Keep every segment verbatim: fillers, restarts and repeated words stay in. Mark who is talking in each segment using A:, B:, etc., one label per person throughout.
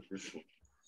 A: запишу.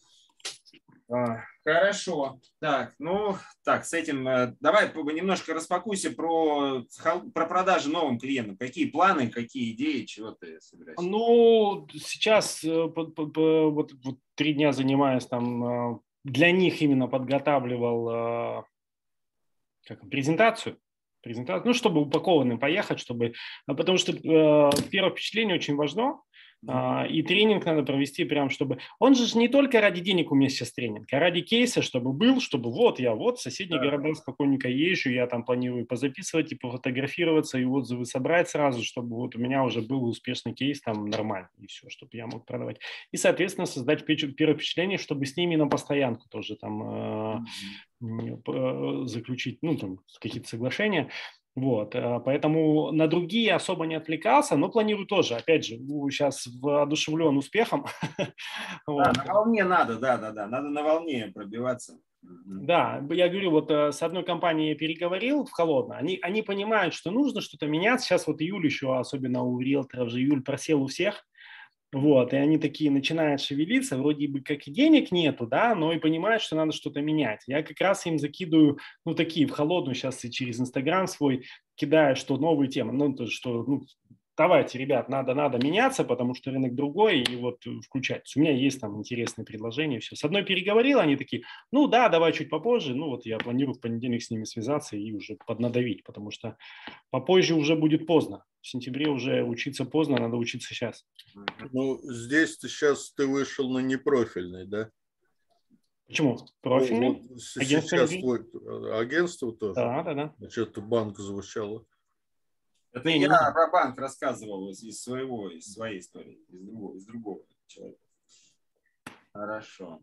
A: А, хорошо. Так, ну, так, с этим э, давай немножко распакуйся про, про продажи новым клиентам. Какие планы, какие идеи, чего ты собираешься?
B: Ну, сейчас э, по- по- по- вот, вот три дня занимаюсь там, э, для них именно подготавливал э, как, презентацию. презентацию, ну, чтобы упакованным поехать, чтобы, а потому что э, первое впечатление очень важно, а, и тренинг надо провести прям, чтобы... Он же ж не только ради денег у меня сейчас тренинг, а ради кейса, чтобы был, чтобы вот я вот в соседние
A: Да.
B: города спокойненько езжу, я там планирую позаписывать и пофотографироваться, и отзывы собрать сразу, чтобы вот у меня уже был успешный кейс там нормально, и все, чтобы я мог продавать. И, соответственно, создать первое впечатление, чтобы с ними на постоянку тоже там э, заключить, ну, там, какие-то соглашения. Вот, поэтому на другие особо не отвлекался, но планирую тоже, опять же, сейчас воодушевлен успехом.
A: Да, на волне надо, да, да, да, надо на волне пробиваться.
B: Да, я говорю, вот с одной компанией я переговорил в холодно, они, они понимают, что нужно что-то менять, сейчас вот июль еще, особенно у риэлторов же июль просел у всех, вот, и они такие начинают шевелиться, вроде бы как и денег нету, да, но и понимают, что надо что-то менять. Я как раз им закидываю, ну, такие в холодную сейчас и через Инстаграм свой кидаю, что новые темы, ну, то, что, ну, давайте, ребят, надо, надо меняться, потому что рынок другой, и вот включать. У меня есть там интересные предложения, все. С одной переговорил, они такие, ну, да, давай чуть попозже, ну, вот я планирую в понедельник с ними связаться и уже поднадавить, потому что попозже уже будет поздно. В сентябре уже учиться поздно, надо учиться сейчас.
C: Ну, здесь ты сейчас ты вышел на непрофильный, да?
B: Почему? Профильный?
C: Вот
B: Агентство
C: сейчас
B: недвижимости?
C: твой агентство тоже?
B: Да, да, да.
C: Что-то банк звучало.
A: Это
B: не,
A: я
B: не, не.
A: про банк рассказывал из, из своего, из своей истории, из другого, из другого человека. Хорошо.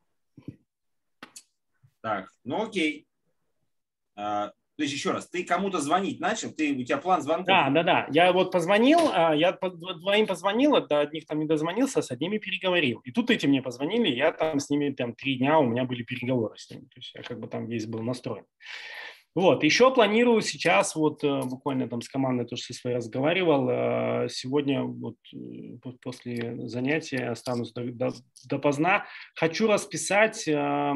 A: Так, ну окей. А, то есть еще раз, ты кому-то звонить начал? Ты, у тебя план звонков?
B: Да, да, да. Я вот позвонил, я по двоим позвонил, до одних там не дозвонился, с одними переговорил. И тут эти мне позвонили, я там с ними там три дня, у меня были переговоры с ними. То есть я как бы там весь был настроен. Вот, еще планирую сейчас, вот буквально там с командой тоже со своей разговаривал, сегодня вот после занятия останусь допоздна, хочу расписать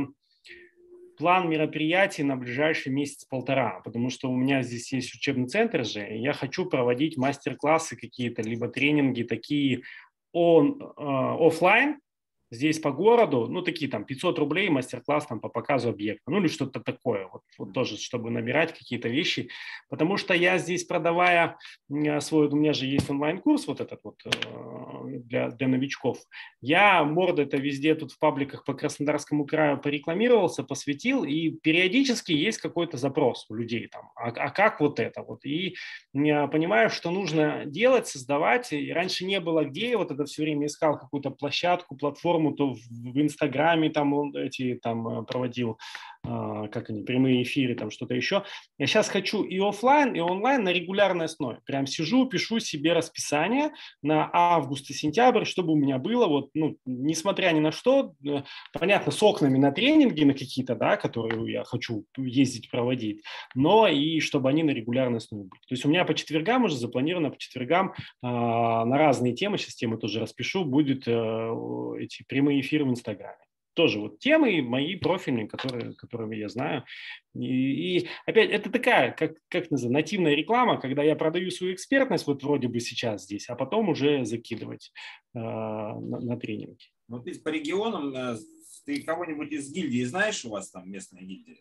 B: план мероприятий на ближайший месяц-полтора, потому что у меня здесь есть учебный центр же, и я хочу проводить мастер-классы какие-то, либо тренинги такие он, э, офлайн, здесь по городу, ну, такие там пятьсот рублей мастер-класс там по показу объекта, ну, или что-то такое, вот, вот тоже, чтобы набирать какие-то вещи, потому что я здесь, продавая свой, у меня же есть онлайн-курс вот этот вот для, для новичков, я морда это везде тут в пабликах по Краснодарскому краю порекламировался, посвятил, и периодически есть какой-то запрос у людей там, а, а как вот это вот, и я понимаю, что нужно делать, создавать, и раньше не было где, вот это все время искал какую-то площадку, платформу, то в Инстаграме там он эти там проводил, как они, прямые эфиры, там что-то еще. Я сейчас хочу и офлайн, и онлайн на регулярной основе. Прям сижу, пишу себе расписание на август и сентябрь, чтобы у меня было, вот, ну, несмотря ни на что, понятно, с окнами на тренинги на какие-то, да, которые я хочу ездить, проводить, но и чтобы они на регулярной основе были. То есть у меня по четвергам уже запланировано, по четвергам на разные темы, сейчас темы тоже распишу, будет эти прямые эфиры в Инстаграме. Тоже вот темы мои профильные, которые, которыми я знаю. И, и опять, это такая, как, как называется, нативная реклама, когда я продаю свою экспертность, вот вроде бы сейчас здесь, а потом уже закидывать э, на, на тренинги.
A: Ну, ты по регионам, ты кого-нибудь из гильдии знаешь, у вас там местная гильдия?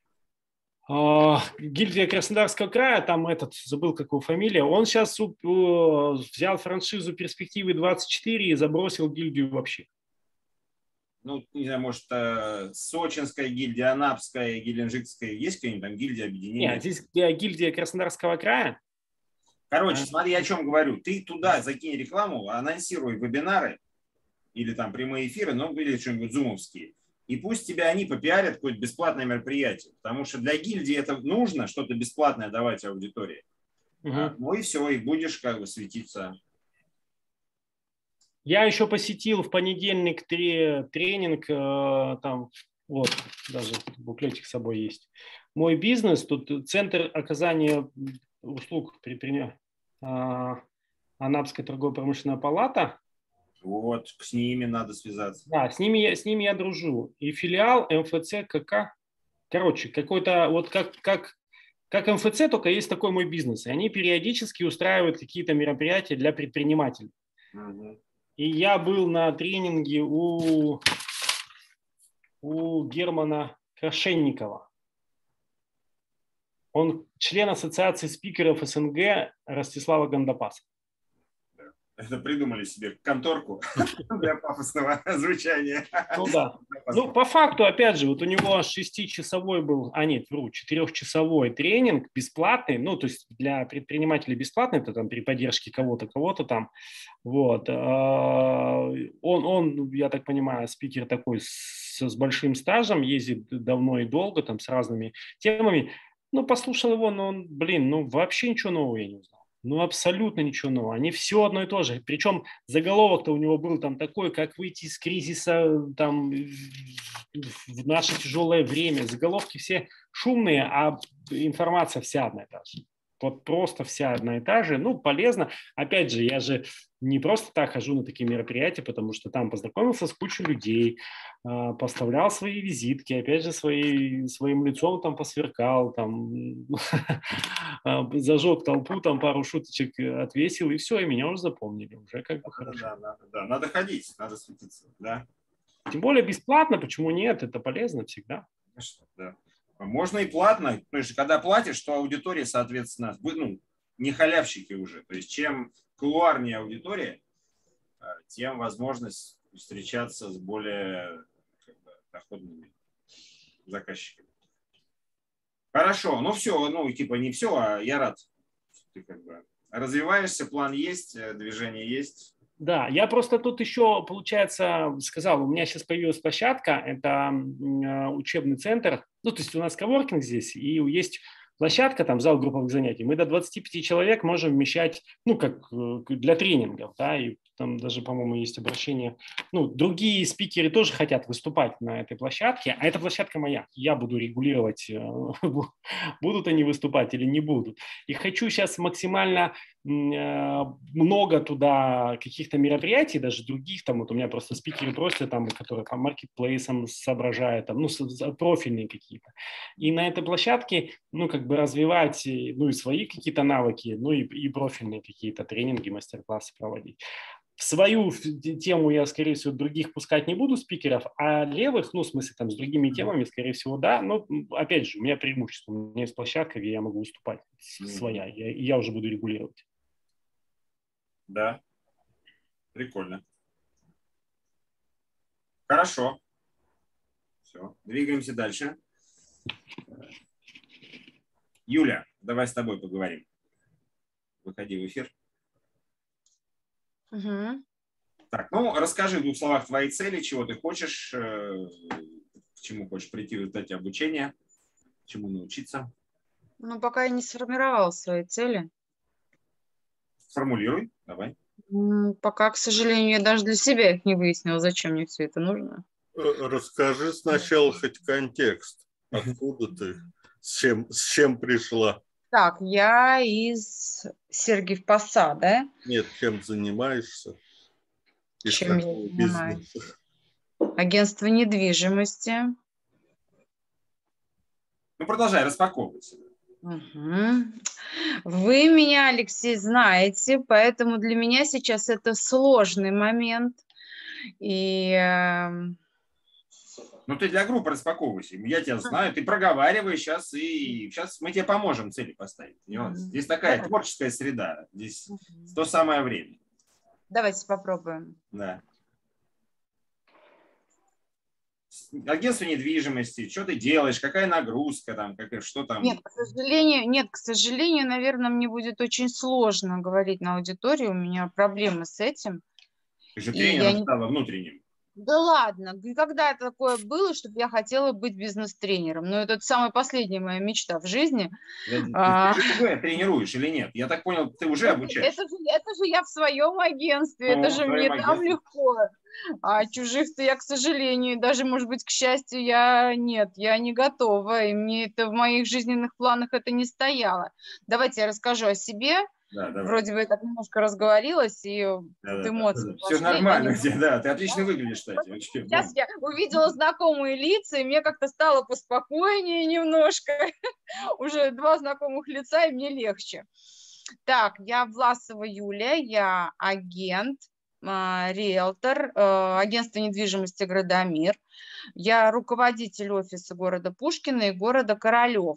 B: Гильдия Краснодарского края, там этот, забыл, как его фамилия, он сейчас взял франшизу «Перспективы двадцать четыре» и забросил гильдию вообще.
A: Ну, не знаю, может, Сочинская гильдия, Анапская, Геленджикская, есть какая-нибудь там гильдия объединения?
B: Нет, здесь гильдия Краснодарского края.
A: Короче, а? смотри, о чем говорю. Ты туда закинь рекламу, анонсируй вебинары или там прямые эфиры, ну, или что-нибудь зумовские. И пусть тебя они попиарят какое-то бесплатное мероприятие. Потому что для гильдии это нужно, что-то бесплатное давать аудитории. Угу. А, ну и все, и будешь как бы светиться.
B: Я еще посетил в понедельник три, тренинг, э, там, вот, даже буклетик с собой есть. Мой бизнес, тут центр оказания услуг при, при э, Анапская торгово-промышленная палата.
A: Вот, с ними надо связаться.
B: Да, с ними, я, с ними я дружу. И филиал эм эф цэ ка ка. Короче, какой-то, вот как, как, как эм эф цэ, только есть такой мой бизнес. И они периодически устраивают какие-то мероприятия для предпринимателей.
A: Угу.
B: И я был на тренинге у, у Германа Крашенникова. Он член ассоциации спикеров эс эн гэ Ростислава Гандапаса.
A: Это придумали себе конторку для пафосного звучания.
B: Ну да. Ну, по факту, опять же, вот у него шестичасовой был, а нет, вру, четырехчасовой тренинг бесплатный, ну, то есть для предпринимателей бесплатный, это там при поддержке кого-то, кого-то там, вот. Он, он, я так понимаю, спикер такой с, с большим стажем, ездит давно и долго, там, с разными темами. Ну, послушал его, но он, блин, ну, вообще ничего нового я не узнал. Ну, абсолютно ничего нового. Они все одно и то же. Причем заголовок-то у него был там такой, как выйти из кризиса там, в наше тяжелое время. Заголовки все шумные, а информация вся одна и та же. Вот просто вся одна и та же. Ну, полезно. Опять же, я же не просто так хожу на такие мероприятия, потому что там познакомился с кучей людей, поставлял свои визитки, опять же, свои, своим лицом там посверкал, там, зажег толпу, там пару шуточек отвесил, и все, и меня уже запомнили. Уже как бы хорошо.
A: Да, да, да. Надо ходить, надо светиться. Да.
B: Тем более бесплатно, почему нет? Это полезно всегда.
A: Конечно, да. Можно и платно, потому что когда платишь, то аудитория, соответственно, ну, не халявщики уже. То есть чем кулуарнее аудитория, тем возможность встречаться с более как бы, доходными заказчиками. Хорошо, ну все, ну типа не все, а я рад. Ты как бы развиваешься, план есть, движение есть.
B: Да, я просто тут еще, получается, сказал, у меня сейчас появилась площадка, это учебный центр, ну, то есть у нас коворкинг здесь, и есть площадка, там зал групповых занятий, мы до двадцати пяти человек можем вмещать, ну, как для тренингов, да, и там даже, по-моему, есть обращение, ну, другие спикеры тоже хотят выступать на этой площадке, а эта площадка моя, я буду регулировать, будут они выступать или не будут. И хочу сейчас максимально много туда каких-то мероприятий, даже других, там вот у меня просто спикеры просят, там, которые по маркетплейсам соображают, там, ну, профильные какие-то. И на этой площадке, ну, как бы развивать, ну, и свои какие-то навыки, ну, и, и профильные какие-то тренинги, мастер-классы проводить. В свою тему я, скорее всего, других пускать не буду спикеров, а левых, ну, в смысле, там, с другими темами, скорее всего, да. Но, опять же, у меня преимущество. У меня есть площадка, где я могу выступать своя, и я, и я уже буду регулировать.
A: Да, прикольно. Хорошо. Все, двигаемся дальше. Юля, давай с тобой поговорим. Выходи в эфир.
D: Угу.
A: Так, ну, расскажи в двух словах твои цели, чего ты хочешь, к чему хочешь прийти в результате обучения, чему научиться.
D: Ну, пока я не сформировала свои цели.
A: Формулируй, давай.
D: Пока, к сожалению, я даже для себя их не выяснила, зачем мне все это нужно.
C: Расскажи сначала хоть контекст. Откуда ты? С чем, с чем пришла?
D: Так, я из Сергиев Посада.
C: Нет, чем занимаешься? Из
D: Чем я
C: какого
D: занимаюсь?
C: бизнеса?
D: Агентство недвижимости.
A: Ну, продолжай распаковывать.
D: Угу. Вы меня, Алексей, знаете, поэтому для меня сейчас это сложный момент. И...
A: Ну, ты для группы распаковывайся. Я тебя знаю, ты проговариваешь сейчас, и сейчас мы тебе поможем цели поставить. Здесь такая
D: Давай.
A: творческая среда. Здесь то самое время.
D: Давайте попробуем.
A: Да. Агентство недвижимости, что ты делаешь, какая нагрузка там, как, что там?
D: Нет, к сожалению, нет, к сожалению, наверное, мне будет очень сложно говорить на аудитории, у меня проблемы с этим.
A: Ты же
D: И
A: тренером
D: я не-
A: стала внутренним.
D: Да ладно, когда такое было, чтобы я хотела быть бизнес-тренером? Но это самая последняя моя мечта в жизни.
A: Ты
D: А,
A: же уже тренируешь или нет? Я так понял, ты уже обучаешь.
D: Это же, это же я в своем агентстве,
A: Ну,
D: это
A: в
D: же
A: своем
D: мне там
A: агентстве.
D: легко. А чужих-то я, к сожалению, даже, может быть, к счастью, я нет, я не готова. И мне это в моих жизненных планах это не стояло. Давайте я расскажу о себе.
A: Да, давай.
D: Вроде бы я так немножко разговорилась, и
A: Да,
D: вот
A: да,
D: эмоции
A: да.
D: пошли.
A: Все нормально,
D: Я
A: где,
D: не-
A: да. Ты отлично выглядишь, кстати. Вообще,
D: Сейчас
A: бомба.
D: я увидела знакомые лица, и мне как-то стало поспокойнее немножко. Уже два знакомых лица, и мне легче. Так, я Власова Юлия, я агент, а, риэлтор, э, агентство недвижимости «Градомир». Я руководитель офиса города Пушкина и города Королев.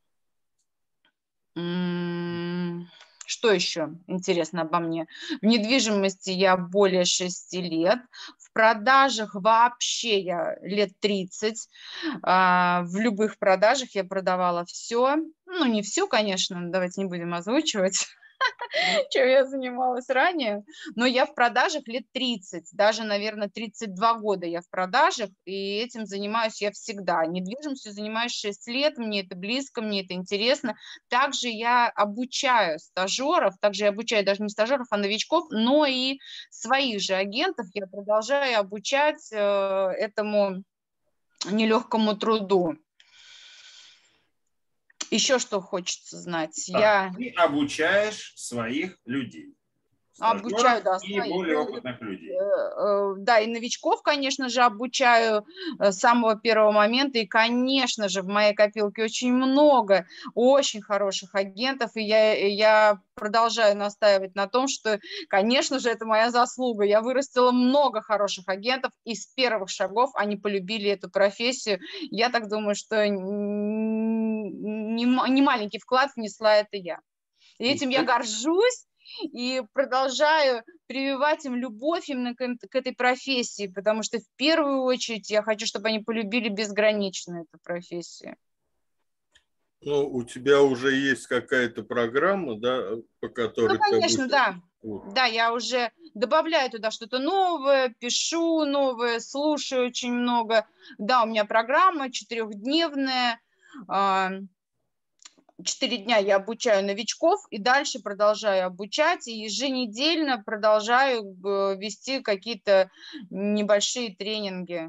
D: М, Что еще интересно обо мне? В недвижимости я более шести лет. В продажах вообще я лет тридцать. А, В любых продажах я продавала все. Ну, не все, конечно, давайте не будем озвучивать, чем я занималась ранее. Но я в продажах лет тридцать, даже, наверное, тридцать два года я в продажах, и этим занимаюсь я всегда. Недвижимостью занимаюсь шесть лет, мне это близко, мне это интересно. Также я обучаю стажеров, также я обучаю даже не стажеров, а новичков, но и своих же агентов я продолжаю обучать э, этому нелегкому труду. Еще что хочется знать.
A: Так,
D: Я
A: ты обучаешь своих людей.
D: обучаю,
A: Стажеров
D: да,
A: и
D: своих.
A: более опытных людей.
D: Э, э, Да, и новичков, конечно же, обучаю э, с самого первого момента. И, конечно же, в моей копилке очень много очень хороших агентов. И я, и я продолжаю настаивать на том, что, конечно же, это моя заслуга. Я вырастила много хороших агентов, и с первых шагов они полюбили эту профессию. Я так думаю, что н- не, м- не маленький вклад внесла это я. И этим я горжусь. И продолжаю прививать им любовь именно к, к этой профессии, потому что в первую очередь я хочу, чтобы они полюбили безгранично эту профессию.
C: Ну, у тебя уже есть какая-то программа, да, по которой
D: Ну, конечно,
C: ты
D: да.
C: Вот.
D: Да, я уже добавляю туда что-то новое, пишу новое, слушаю очень много. Да, у меня программа четырехдневная. Четыре дня я обучаю новичков и дальше продолжаю обучать, и еженедельно продолжаю э, вести какие-то небольшие тренинги.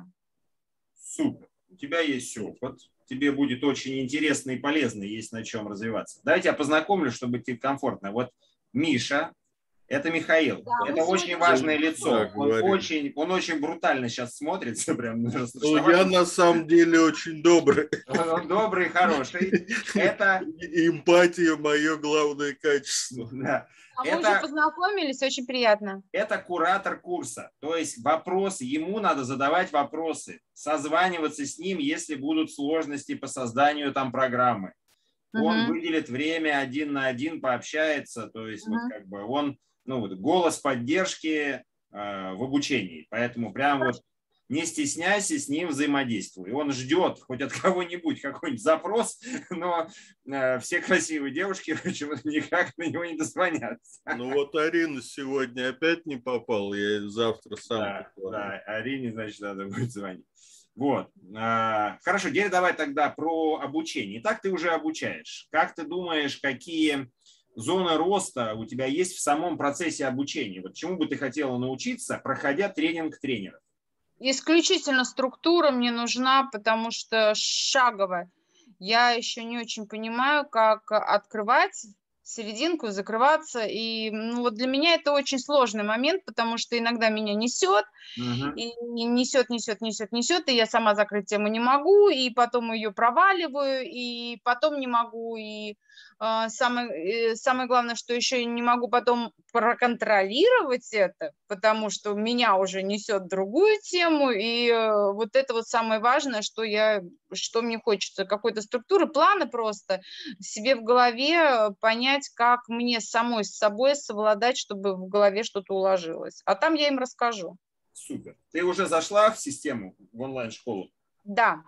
A: Супер. У тебя есть опыт. Тебе будет очень интересно и полезно, есть на чем развиваться. Давайте я познакомлю, чтобы тебе комфортно. Вот Миша, это Михаил.
D: Да, мы
A: это очень
D: сегодня
A: важное
D: очень
A: лицо.
C: Да,
A: Он
C: говорим.
A: очень, он очень брутально сейчас смотрится. Прям,
C: Ну,
A: страшновато.
C: я на самом деле очень добрый.
A: Он добрый, хороший. Это...
C: Эмпатия – мое главное качество.
A: Да.
D: А мы
A: Это-
D: уже познакомились, очень приятно.
A: Это куратор курса. То есть вопросы, ему надо задавать вопросы, созваниваться с ним, если будут сложности по созданию там программы. Он
D: Мгм.
A: выделит время один на один, пообщается. То есть вот
D: Мгм.
A: как бы он, ну вот голос поддержки э, в обучении. Поэтому прям вот не стесняйся, с ним взаимодействуй. Он ждет хоть от кого-нибудь какой-нибудь запрос, но э, все красивые девушки почему-то никак на него не дозвонятся.
C: Ну вот Арина сегодня опять не попала, я ей завтра сам
A: Да,
C: позвоню.
A: да, Арине, значит, надо будет звонить. Вот. А, Хорошо, теперь давай тогда про обучение. Итак, ты уже обучаешь. Как ты думаешь, какие зоны роста у тебя есть в самом процессе обучения? Вот чему бы ты хотела научиться, проходя тренинг тренера?
D: Исключительно структура мне нужна, потому что шаговая. Я еще не очень понимаю, как открывать серединку, закрываться. И ну, вот для меня это очень сложный момент, потому что иногда меня несет,
A: Мгм.
D: и несет, несет, несет, несет, и я сама закрыть тему не могу, и потом ее проваливаю, и потом не могу, и э, самое, э, самое главное, что еще не могу потом проконтролировать это, потому что меня уже несет другую тему, и э, вот это вот самое важное, что я, что мне хочется, какой-то структуры, плана просто себе в голове понять, как мне самой с собой совладать, чтобы в голове что-то уложилось. А там я им расскажу.
A: Супер. Ты уже зашла в систему, в онлайн-школу?
D: Да.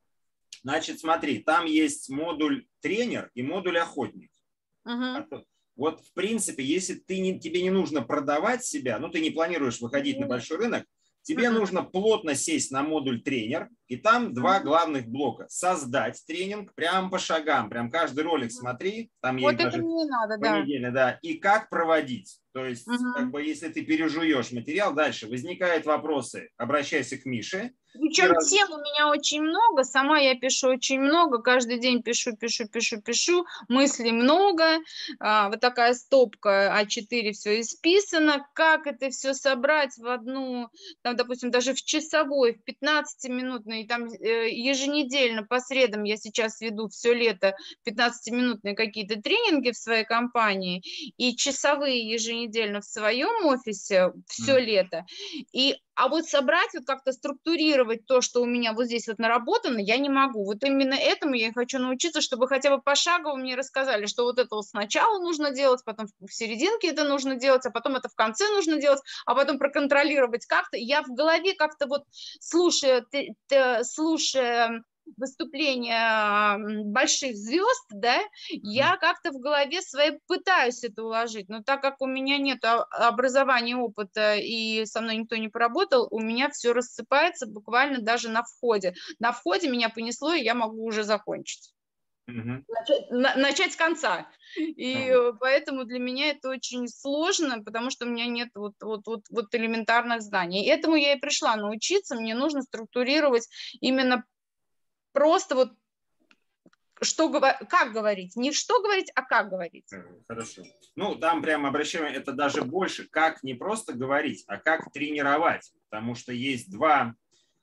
A: Значит, смотри, там есть модуль тренер и модуль охотник.
D: Мгм.
A: Вот, в принципе, если ты не, тебе не нужно продавать себя, ну, ты не планируешь выходить на
D: Нет.
A: большой рынок, тебе
D: Мгм.
A: нужно плотно сесть на модуль тренер, и там два
D: Мгм.
A: главных блока. Создать тренинг прям по шагам, прям каждый ролик
D: Мгм.
A: смотри, там
D: Вот
A: есть
D: это
A: даже
D: мне не надо, да.
A: понедельно, да, и как проводить. То есть,
D: Мгм.
A: как бы, если ты пережуешь материал, дальше возникают вопросы, обращайся к Мише. И
D: Причем
A: раз-
D: тем у меня очень много, сама я пишу очень много, каждый день пишу, пишу, пишу, пишу, мыслей много, а, вот такая стопка а четыре, все исписано, как это все собрать в одну, там, допустим, даже в часовой, в пятнадцатиминутный, там э, еженедельно по средам я сейчас веду все лето пятнадцатиминутные какие-то тренинги в своей компании и часовые еженедельно в своем офисе все
A: Мгм.
D: лето, и а вот собрать, вот как-то структурировать то, что у меня вот здесь вот наработано, я не могу. Вот именно этому я и хочу научиться, чтобы хотя бы пошагово мне рассказали, что вот это вот сначала нужно делать, потом в серединке это нужно делать, а потом это в конце нужно делать, а потом проконтролировать как-то. Я в голове как-то вот, слушая, ты- ты- слушая выступления м, больших звезд, да, я как-то в голове своей пытаюсь это уложить, но так как у меня нет а- образования, опыта и со мной никто не поработал, у меня все рассыпается буквально даже на входе. На входе меня понесло, и я могу уже закончить.
A: Мгм.
D: Начать, на- начать с конца. И
A: Ну,
D: э, поэтому для меня это очень сложно, потому что у меня нет вот, вот, вот, вот элементарных знаний. И этому я и пришла научиться. Мне нужно структурировать именно просто вот что говор- как говорить, не что говорить, а как говорить.
A: э, Хорошо. Ну, там прямо обращаем, это даже больше, как не просто говорить, а как тренировать. Потому что есть два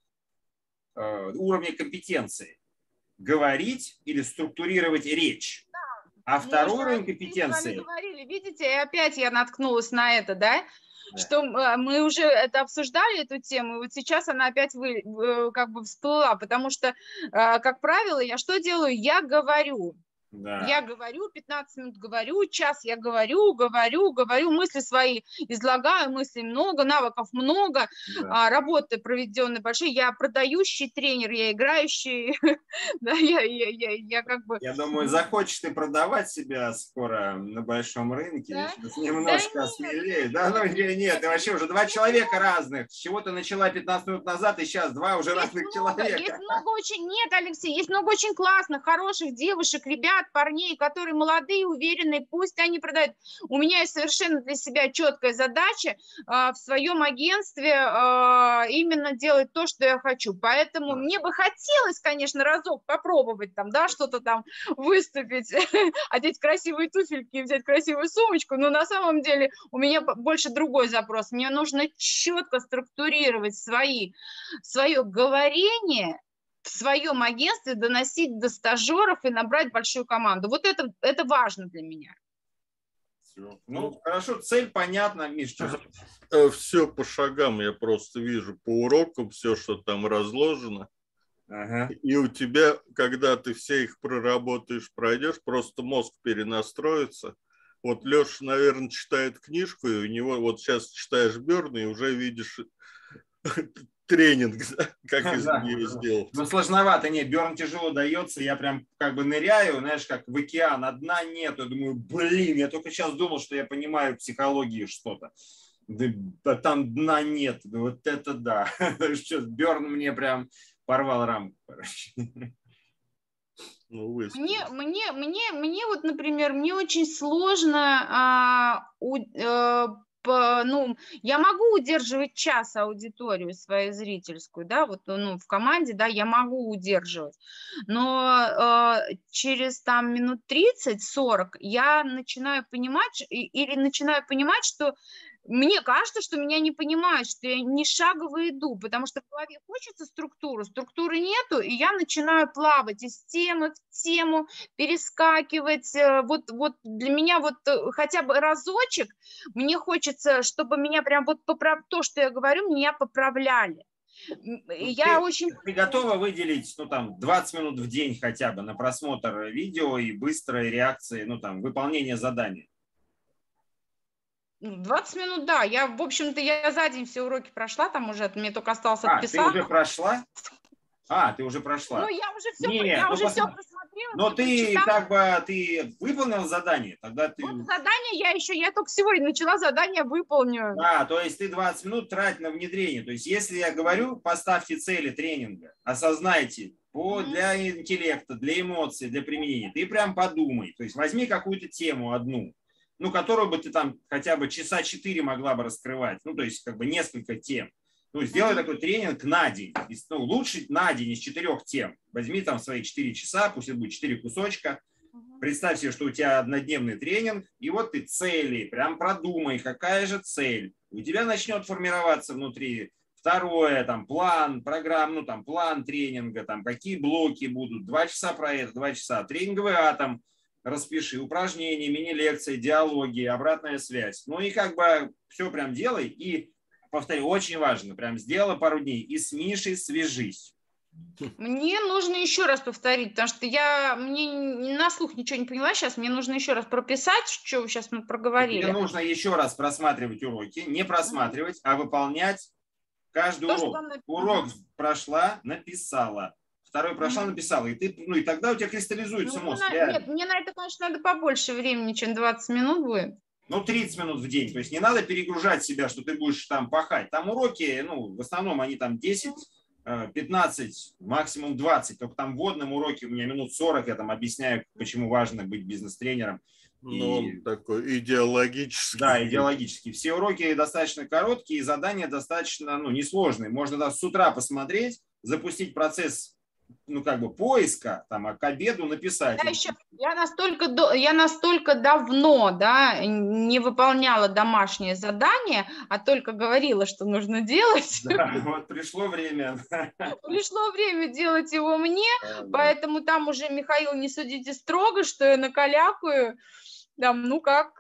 A: э, уровня компетенции. Говорить или структурировать речь. А
D: Мы
A: второй
D: уже
A: уровень
D: с вами
A: компетенции.
D: говорили, видите, и опять я наткнулась на это, да,
A: Да.
D: что э, мы уже это обсуждали, эту тему, и вот сейчас она опять вы, э, как бы всплыла, потому что, э, как правило, я что делаю? Я говорю.
A: Да.
D: Я говорю, пятнадцать минут говорю, час я говорю, говорю, говорю, мысли свои излагаю, мыслей много, навыков много,
A: Да.
D: а, работы проведенные большие. Я продающий тренер, я играющий, да, я, я, я, я как бы...
A: Я думаю, захочешь ты продавать себя скоро на большом рынке,
D: Да?
A: сейчас немножко
D: Да
A: осмелее. Да, ну нет, нет, ты вообще уже два человека разных. С чего ты начала пятнадцать минут назад, и сейчас два уже
D: Есть
A: разных
D: много, есть
A: человека.
D: много очень, нет, Алексей, есть много очень классных, хороших девушек, ребят, парней, которые молодые, уверенные, пусть они продают. У меня есть совершенно для себя четкая задача а, в своем агентстве а, именно делать то, что я хочу. Поэтому мне бы хотелось, конечно, разок попробовать там, да, что-то там выступить, одеть красивые туфельки, взять красивую сумочку, но на самом деле у меня больше другой запрос. Мне нужно четко структурировать свои свое говорение в своем агентстве доносить до стажеров и набрать большую команду. Вот это, это важно для меня.
A: Всё. Ну, хорошо, цель понятна, Миш, что
C: Все по шагам я просто вижу, по урокам все, что там разложено.
A: Ага.
C: И у тебя, когда ты все их проработаешь, пройдешь, просто мозг перенастроится. Вот Леша, наверное, читает книжку, и у него вот сейчас читаешь Бёрна, и уже видишь тренинг, как из
A: Да.
C: нее сделать.
A: Ну, сложновато, нет, Бёрн тяжело дается, я прям как бы ныряю, знаешь, как в океан, а дна нету, думаю, блин, я только сейчас думал, что я понимаю в психологии что-то. Да, да там дна нет, да вот это да. Бёрн мне прям порвал рамку, короче.
C: Ну, вы
D: Мне, мне, мне, мне вот, например, мне очень сложно, а, у, э, по, ну, я могу удерживать час аудиторию свою зрительскую, да, вот, ну, в команде, да, я могу удерживать, но э, через там минут тридцать-сорок я начинаю понимать, и- или начинаю понимать, что мне кажется, что меня не понимают, что я ни шагово иду, потому что в голове хочется структуру, структуры нету, и я начинаю плавать из темы в тему, перескакивать. э, Вот, вот для меня вот э, хотя бы разочек, мне хочется, чтобы меня прям вот поправ... то, что я говорю, меня поправляли. М,
A: Ну,
D: Я
A: ты,
D: очень...
A: ты готова выделить, ну, там, двадцать минут в день хотя бы на просмотр видео и быстрой реакции, ну, там, выполнение задания?
D: ну, двадцать минут, да. Я, в общем-то, я за день все уроки прошла, там уже мне только осталось
A: А, ты
D: отписаться.
A: уже прошла? А, ты уже прошла.
D: Ну, я уже все,
A: Нет,
D: я
A: ну,
D: уже все
A: посмотри.
D: просмотрела,
A: Но
D: все
A: ты
D: прочитала.
A: как бы ты выполнил задание, тогда ты.
D: Вот задание я еще, я только сегодня начала, задание выполню.
A: Да, то есть ты двадцать минут трать на внедрение. То есть если я говорю, поставьте цели тренинга, осознайте по, для интеллекта, для эмоций, для применения, ты прям подумай. То есть возьми какую-то тему одну ну, которую бы ты там хотя бы часа четыре могла бы раскрывать, ну, то есть как бы несколько тем. Ну, сделай такой тренинг на день, ну, лучше на день из четырех тем. Возьми там свои четыре часа, пусть это будет четыре кусочка. Представь себе, что у тебя однодневный тренинг, и вот ты цели, прям продумай, какая же цель. У тебя начнет формироваться внутри второе, там, план, программ, ну, там, план тренинга, там, какие блоки будут, два часа про это, два часа, тренинговый атом, распиши, упражнения, мини-лекции, диалоги, обратная связь. Ну, и как бы все прям делай, и, повторю, очень важно, прям сделай пару дней, и с Мишей свяжись.
D: Мне нужно еще раз повторить, потому что я мне на слух ничего не поняла сейчас. Мне нужно еще раз прописать, что сейчас мы проговорили.
A: Тебе нужно еще раз просматривать уроки, не просматривать, а выполнять каждый То, урок. Урок прошла, написала. Второй прошла, написала. И ты, ну и тогда у тебя кристаллизуется ну, мозг.
D: На, нет, мне на это, конечно, надо побольше времени, чем двадцать минут будет.
A: Ну, тридцать минут в день. То есть не надо перегружать себя, что ты будешь там пахать. Там уроки, ну, в основном они там десять, пятнадцать, максимум двадцать. Только там в вводном уроке у меня минут сорок. Я там объясняю, почему важно быть бизнес-тренером.
C: Ну, он и... такой идеологический.
A: Да, идеологический. Все уроки достаточно короткие, задания достаточно, ну, несложные. Можно да, с утра посмотреть, запустить процесс, ну, как бы поиска, там, а к обеду написать.
D: Я, еще, я, настолько, я настолько давно, да, не выполняла домашнее задание, а только говорила, что нужно делать.
A: Да, вот пришло время.
D: Пришло время делать его мне, а, поэтому там уже, Михаил, не судите строго, что я накалякаю. Там, ну как?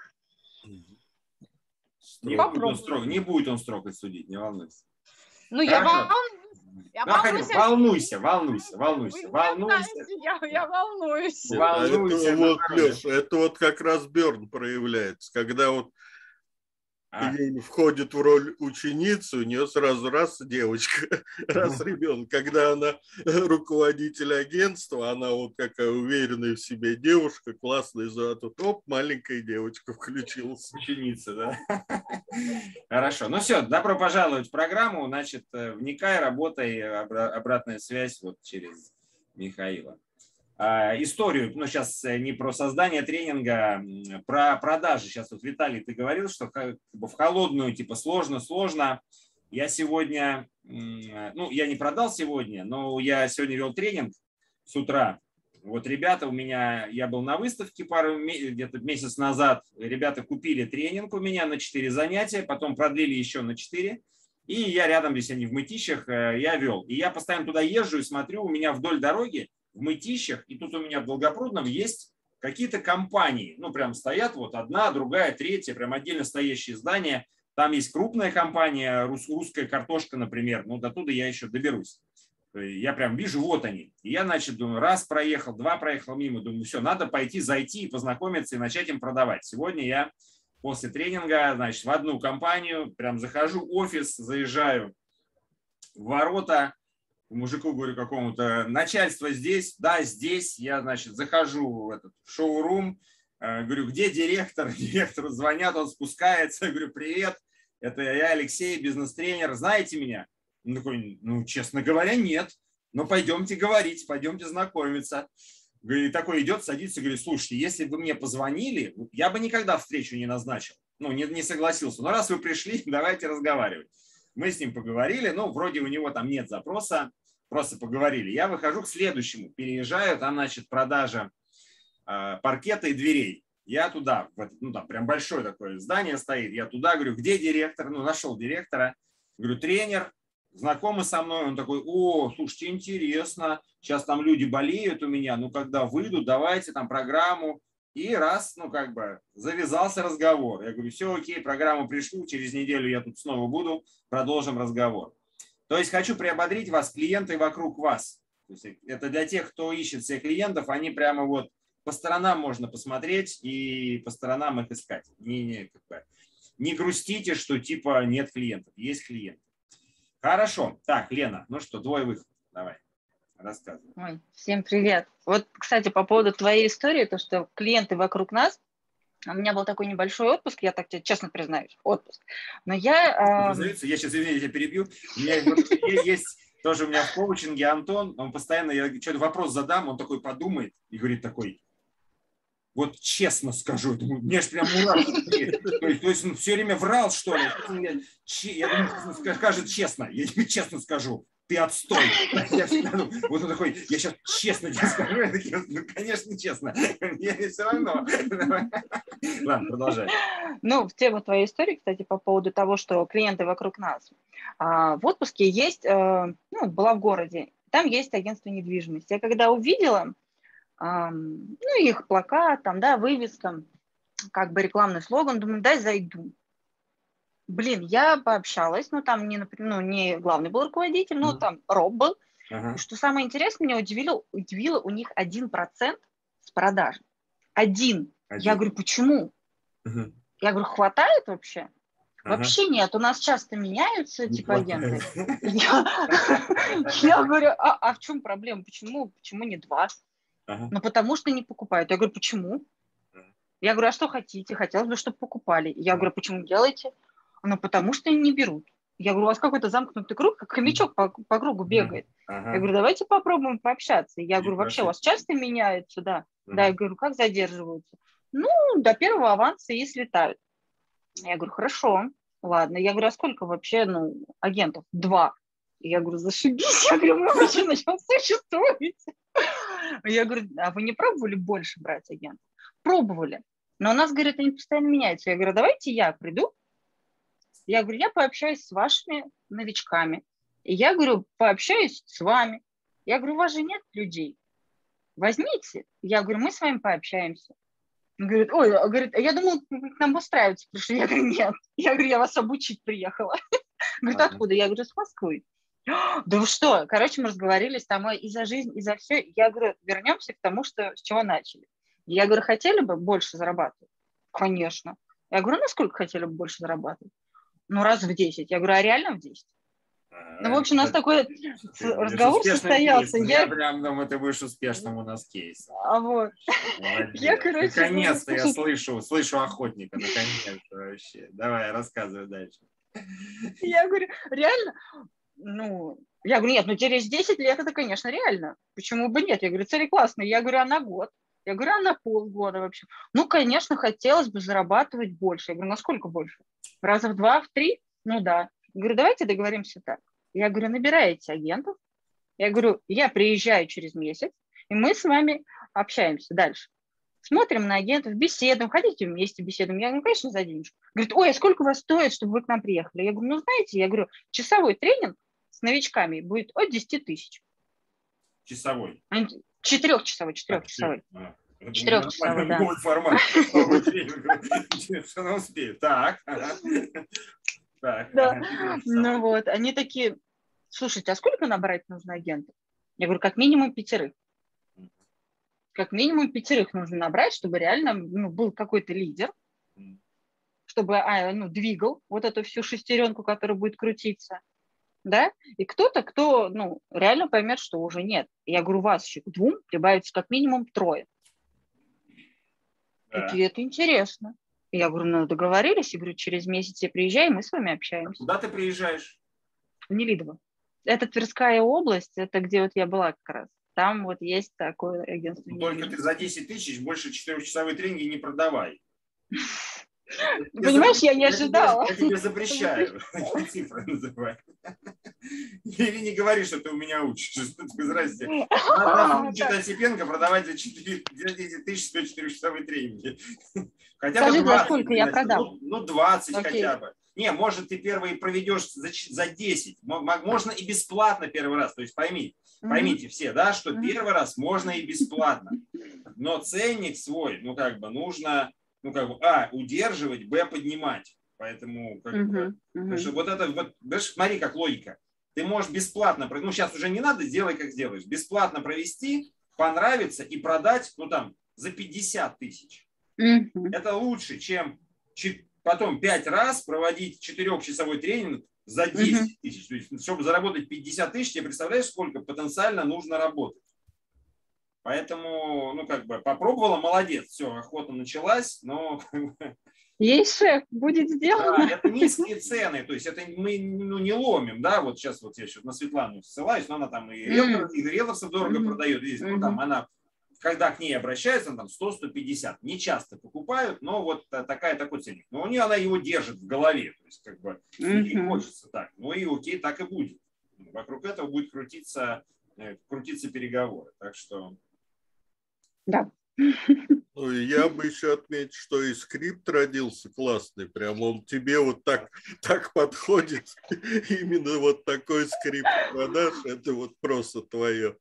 A: Не будет, он строго, не будет он строго судить, не волнуйся.
D: Ну, я волнуюсь.
A: Я волнуйся, волнуйся, волнуйся, волнуйся, волнуйся.
D: Я, я волнуюсь.
C: волнуйся. Это, вот, Леш, это вот как раз Бёрн проявляется, когда вот а. входит в роль ученицы, у нее сразу раз девочка, раз ребенок. Когда она руководитель агентства, она вот какая уверенная в себе девушка, классная, а тут оп, маленькая девочка включилась.
A: Ученица, да. Хорошо. Ну все, добро пожаловать в программу. Значит, вникай, работай, обратная связь вот через Михаила. Историю, ну сейчас не про создание тренинга, про продажи. Сейчас вот, Виталий, ты говорил, что в холодную, типа, сложно-сложно. Я сегодня, ну, я не продал сегодня, но я сегодня вел тренинг с утра. Вот ребята у меня, я был на выставке пару, где-то месяц назад, ребята купили тренинг у меня на четыре занятия, потом продлили еще на четыре. И я рядом, здесь они в Мытищах, я вел. И я постоянно туда езжу и смотрю, у меня вдоль дороги, в Мытищах, и тут у меня в Долгопрудном есть какие-то компании, ну прям стоят вот одна, другая, третья, прям отдельно стоящие здания. Там есть крупная компания, русская картошка, например, ну до туда я еще доберусь. Я прям вижу, вот они. И я, значит, думаю, раз проехал, два проехал мимо, думаю, все, надо пойти, зайти, познакомиться и начать им продавать. Сегодня я после тренинга, значит, в одну компанию, прям захожу в офис, заезжаю в ворота, мужику говорю какому-то, начальство здесь, да, здесь. Я, значит, захожу в этот шоу-рум, говорю, где директор? Директору звонят, он спускается, я говорю, привет, это я, Алексей, бизнес-тренер, знаете меня? Он такой, ну, честно говоря, нет, но пойдемте говорить, пойдемте знакомиться. И такой идет, садится, говорит, слушайте, если бы мне позвонили, я бы никогда встречу не назначил, ну, не, не согласился. Но раз вы пришли, давайте разговаривать. Мы с ним поговорили, ну, вроде у него там нет запроса, просто поговорили. Я выхожу к следующему, переезжаю, там, значит, продажа э, паркета и дверей. Я туда, в этот, ну, там прям большое такое здание стоит, я туда, говорю, где директор? Ну, нашел директора, говорю, тренер, знакомый со мной, он такой, о, слушайте, интересно, сейчас там люди болеют у меня, ну, когда выйдут, давайте там программу. И раз, ну, как бы, завязался разговор. Я говорю, все окей, программу пришлю, через неделю я тут снова буду, продолжим разговор. То есть хочу приободрить вас, клиенты вокруг вас. То есть это для тех, кто ищет себе клиентов, они прямо вот по сторонам можно посмотреть и по сторонам их искать. Не, не, как бы, не грустите, что типа нет клиентов, есть клиенты. Хорошо. Так, Лена, ну что, двое выход. Давай, рассказывай.
E: Ой, всем привет. Вот, кстати, по поводу твоей истории, то, что клиенты вокруг нас, у меня был такой небольшой отпуск, я так тебе честно признаюсь, отпуск. Но я... Э...
A: Я сейчас, извините, я тебя перебью. У меня есть тоже у меня в коучинге Антон, он постоянно, я что-то вопрос задам, он такой подумает и говорит такой, вот честно скажу, думаю, мне же прям мурашки. То есть, то есть он все время врал, что ли? Я думаю, скажет честно, я тебе честно скажу. Ты отстой. Я всегда думаю, вот он такой, я сейчас честно тебе скажу. Я такой, ну, конечно, честно. Мне все равно. Ладно, продолжай.
E: Ну, в тему твоей истории, кстати, по поводу того, что клиенты вокруг нас. В отпуске есть, ну, была в городе, там есть агентство недвижимости. Я когда увидела, ну, их плакат, там, да, вывеска, как бы рекламный слоган, думаю, дай зайду. Блин, я пообщалась, ну, там не, ну, не главный был руководитель, но mm. там Роб был. Uh-huh. И что самое интересное, меня удивило, удивило у них один процент с продаж. Один. Один. Я говорю, почему? Uh-huh. Я говорю, хватает вообще? Uh-huh. Вообще нет, у нас часто меняются, не типа, хватает. Агенты. Я говорю, а в чем проблема? Почему почему не два? Ну, потому что не покупают. Я говорю, почему? Я говорю, а что хотите? Хотелось бы, чтобы покупали. Я говорю, почему делаете? Ну, потому что не берут. Я говорю, у вас какой-то замкнутый круг, как хомячок по, по кругу бегает. Ага. Я говорю, давайте попробуем пообщаться. Я и говорю, вообще у вас часто меняются, да? Ага. Да, я говорю, как задерживаются? Ну, до первого аванса и слетают. Я говорю, хорошо, ладно. Я говорю, а сколько вообще, ну, агентов? Два. Я говорю, зашибись. Я говорю, мы вообще начнем существовать. Я говорю, а вы не пробовали больше брать агентов? Пробовали. Но у нас, говорят, они постоянно меняются. Я говорю, давайте я приду. Я говорю, я пообщаюсь с вашими новичками. И я говорю, пообщаюсь с вами. Я говорю, у вас же нет людей. Возьмите. Я говорю, мы с вами пообщаемся. Он говорит, ой, говорит, я думал, к нам устраиваться пришли. Я говорю, нет. Я говорю, я вас обучить приехала. Говорит, откуда? Я говорю, с Москвы. Да вы что? Короче, мы разговорились там и за жизнь, и за все. Я говорю, вернемся к тому, что, с чего начали. Я говорю, хотели бы больше зарабатывать? Конечно. Я говорю, насколько хотели бы больше зарабатывать? Ну, раз в десять. Я говорю, а реально в десять? А, ну, в общем, у нас такой разговор состоялся.
A: Я... я прям думаю, ты будешь успешным у нас кейсом.
E: А вот.
A: Я, короче, наконец-то я слышу, слышу охотника, наконец-то вообще. Давай, рассказывай дальше.
E: Я говорю, реально? Ну, я говорю, нет, ну через десять лет это, конечно, реально. Почему бы нет? Я говорю, цели классные. Я говорю, а на год? Я говорю, а на полгода вообще? Ну, конечно, хотелось бы зарабатывать больше. Я говорю, насколько больше? Раза в два, в три? Ну да. Я говорю, давайте договоримся так. Я говорю, набираете агентов. Я говорю, я приезжаю через месяц, и мы с вами общаемся дальше. Смотрим на агентов, беседуем, хотите вместе беседуем? Я говорю, конечно, за денежку. Говорит, ой, а сколько у вас стоит, чтобы вы к нам приехали? Я говорю, ну, знаете, я говорю, часовой тренинг с новичками будет от десяти тысяч.
A: Часовой?
E: Четырехчасовой, четырехчасовой. А, четырехчасовой, да.
A: Будет формат. Что она успеет. Так.
E: Ну вот, они такие, слушайте, а сколько набрать нужно агентов? Я говорю, как минимум пятерых. Как минимум пятерых нужно набрать, чтобы реально, ну, был какой-то лидер, чтобы а, ну, двигал вот эту всю шестеренку, которая будет крутиться, да, и кто-то, кто, ну, реально поймет, что уже нет. Я говорю, вас еще к двум прибавится как минимум трое. Да. Такие, это интересно. Я говорю, ну, договорились, я говорю, через месяц я приезжаю, мы с вами общаемся.
A: А куда ты приезжаешь?
E: В Нелидово. Это Тверская область, это где вот я была как раз. Там вот есть такое агентство.
A: Только ты за десять тысяч больше четырехчасовые тренинги не продавай.
E: Понимаешь, я не ожидала.
A: Я тебе запрещаю. Цифры называй. Или не говори, что ты у меня учишь. Без разницы. Надо учить Осипенко продавать за десять тысяч сто четырехчасовые тренинги.
E: Скажи, за сколько я продам?
A: Ну, двадцать хотя бы. Не, может, ты первый проведешь за десять. Можно и бесплатно первый раз. То есть пойми, поймите все, да, что первый раз можно и бесплатно. Но ценник свой, ну, как бы, нужно, ну, как бы, а, удерживать, б, поднимать. Поэтому, как бы, потому что вот это, вот, смотри, как логика. Ты можешь бесплатно, ну, сейчас уже не надо, сделай, как сделаешь. Бесплатно провести, понравится и продать, ну, там, за пятьдесят тысяч. Это лучше, чем потом пять раз проводить четырехчасовой тренинг за десять тысяч. То есть, чтобы заработать пятьдесят тысяч, тебе представляешь, сколько потенциально нужно работать. Поэтому, ну, как бы, попробовала, молодец, все, охота началась, но...
E: Есть шеф, будет сделано.
A: Да, это низкие цены, то есть это мы, ну, не ломим, да, вот сейчас вот я сейчас на Светлану ссылаюсь, но она там и риэлторов дорого mm-hmm. продает, здесь, ну, там она когда к ней обращаются, там сто - сто пятьдесят. Не часто покупают, но вот такая, такой ценник. Но у нее она его держит в голове. То есть как бы ей
D: Мгм.
A: хочется так. Ну и окей, так и будет. Вокруг этого будет крутиться, крутиться переговоры. Так что...
D: Да.
C: Ну, и я бы еще отметил, что и скрипт родился классный. Прям он тебе вот так, так подходит. Именно вот такой скрипт продаж. Это вот просто твое.